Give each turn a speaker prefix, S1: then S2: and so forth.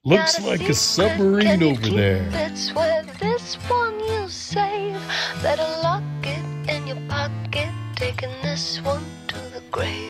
S1: Looks like a submarine over there.
S2: It's where this one you save. Better lock it in your pocket, taking this one to the grave.